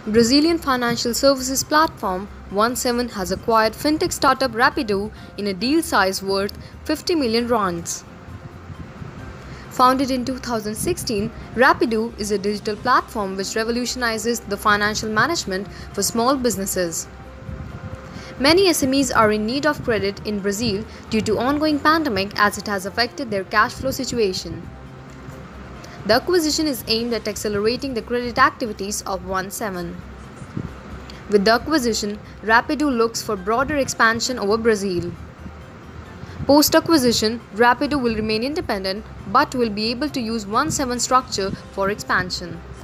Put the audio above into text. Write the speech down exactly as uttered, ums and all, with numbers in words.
Brazilian financial services platform OneSeven has acquired fintech startup Rapido in a deal size worth fifty million rands. Founded in two thousand sixteen, Rapido is a digital platform which revolutionizes the financial management for small businesses. Many S M Es are in need of credit in Brazil due to ongoing pandemic as it has affected their cash flow situation. The acquisition is aimed at accelerating the credit activities of OneSeven. With the acquisition, Rapido looks for broader expansion over Brazil. Post-acquisition, Rapido will remain independent but will be able to use OneSeven structure for expansion.